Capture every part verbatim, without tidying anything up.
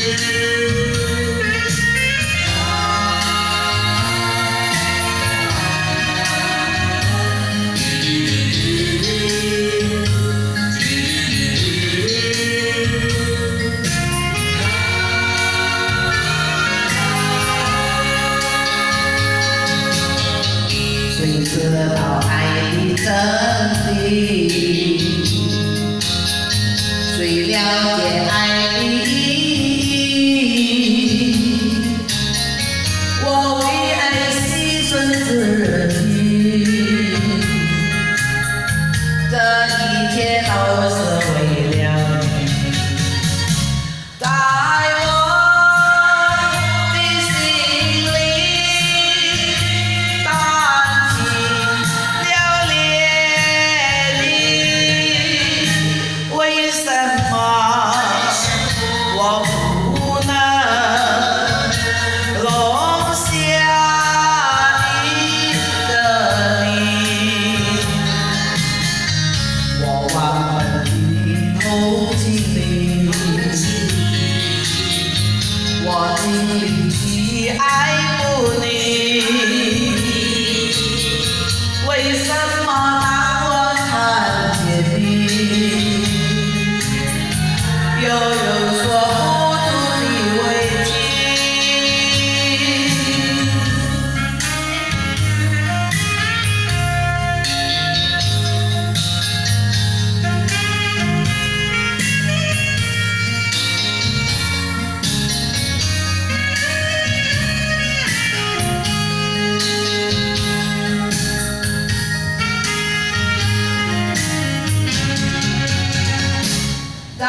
谁知道爱的真谛？谁了解爱的意义？我为爱牺牲自己，这一切都是为了你。在我的心里荡起了涟漪，为什么我不能容下一个你？我忘了低头经历，我尽力去爱慕你。为什么当我看见你，又有说不出的委屈？在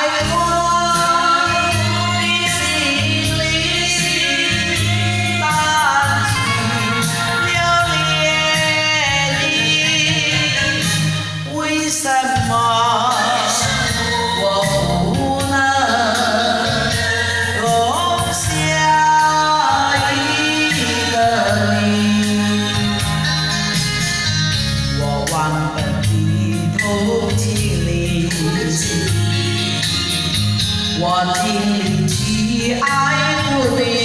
我的心里荡起了涟漪，为什么我不能容下一个你？我忘本低头经历，我尽力去爱慕你。